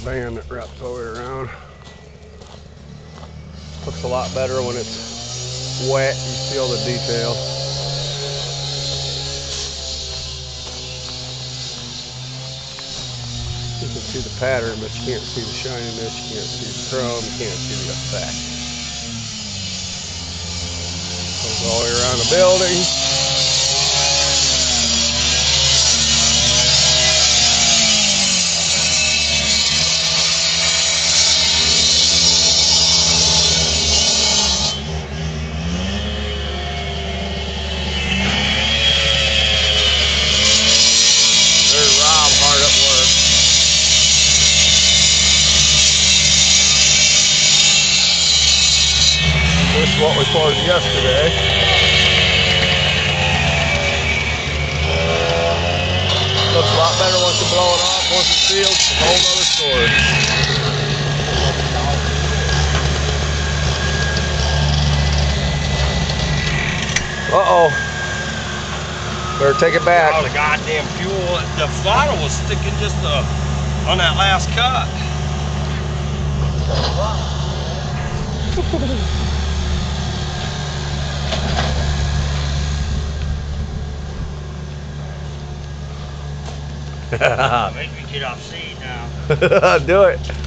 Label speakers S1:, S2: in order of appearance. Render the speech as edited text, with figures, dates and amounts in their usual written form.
S1: band that wraps all the way around. Looks a lot better when it's wet. You see all the detail. You can see the pattern, but you can't see the shininess, you can't see the chrome, you can't see the effect. Goes all the way around the building. This is what we poured yesterday. Looks a lot better once you blow it off. Once it's sealed, it's a whole other story. Uh-oh. Better take it back.
S2: Oh, the goddamn fuel. The throttle was sticking just on that last cut. Make me get off seat now.
S1: Do it.